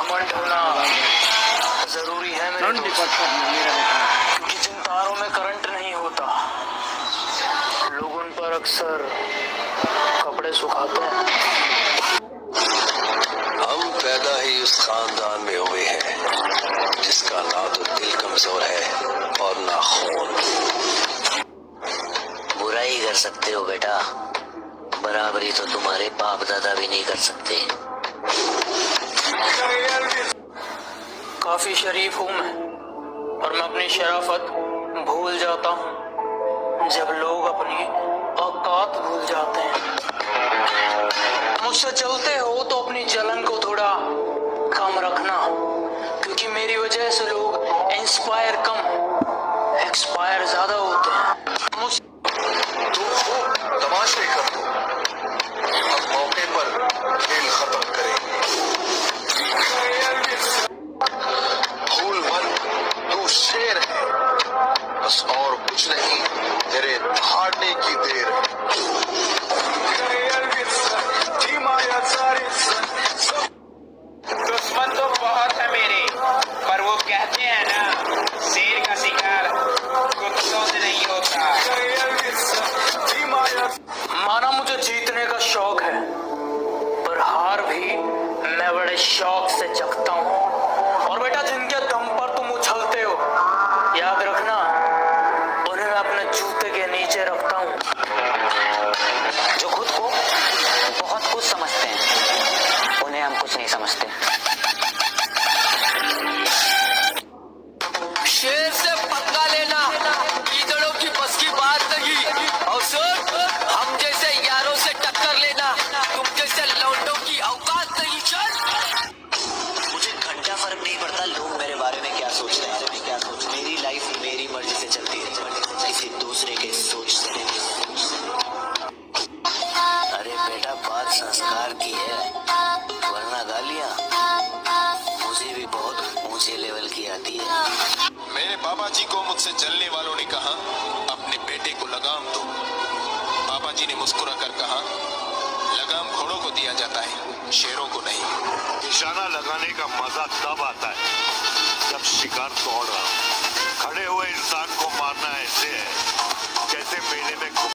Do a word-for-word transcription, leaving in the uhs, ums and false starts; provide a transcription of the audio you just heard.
घमंड होना जरूरी है मेरे दोस्त, क्योंकि जिन तारों में करंट नहीं होता लोग उन पर अक्सर कपड़े सुखाते हैं। हम पैदा ही उस खानदान में हुए हैं जिसका ना तो दिल कमजोर है और ना खून। बुराई कर सकते हो बेटा, बराबरी तो तुम्हारे बाप दादा भी नहीं कर सकते। काफी शरीफ हूँ मैं, और मैं अपनी शराफत भूल जाता हूँ जब लोग अपनी औकात भूल जाते हैं। मुझसे चलते हो तो अपनी जलन को थोड़ा कम रखना, क्योंकि मेरी वजह से लोग इंस्पायर कम एक्सपायर ज्यादा होते हैं। मुझ तमाशे कर दो, हम मौके पर खेल खत्म करेंगे। भूल मत, तू शेर है, बस और कुछ नहीं, तेरे दहाड़ने की देर है। दुश्मन तो बहुत है मेरे, पर वो कहते हैं ना, शेर का शिकार कुत्तों से नहीं होता। माना मुझे जीतने का शौक है, पर हार भी मैं बड़े शौक से चखता हूँ। और बेटा, जिनके दम पर तुम उछलते हो, याद रखना उन्हें मैं अपने जूते के नीचे रखता हूँ। जो खुद को बहुत कुछ समझते हैं, उन्हें हम कुछ नहीं समझते। शेर से पंगा लेना कीचड़ों की बस की बात नहीं, और सुन, हम जैसे यारों से टक्कर लेना तुम जैसे लौंडों की औकात नहीं। चल, मुझे घंटा फर्क नहीं पड़ता लोग मेरे बारे में क्या सोचते हैं, मैं क्या सोच। मेरी लाइफ मेरी मर्जी से चलती है, किसी दूसरे के सोच से नहीं। अरे बेटा, बात संस्कार की है, वरना गालियां मुझे भी बहुत ऊंचे लेवल की आती है। मेरे बाबा जी को मुझसे जलने वालों ने कहा, अपने बेटे को लगाम दो। बाबा जी ने मुस्कुरा कर कहा, लगाम घोड़ों को दिया जाता है, शेरों को नहीं। निशाना लगाने का मजा तब आता है जब शिकार दौड़ रहा हो। खड़े हुए इंसान को मारना ऐसे है जैसे मेले में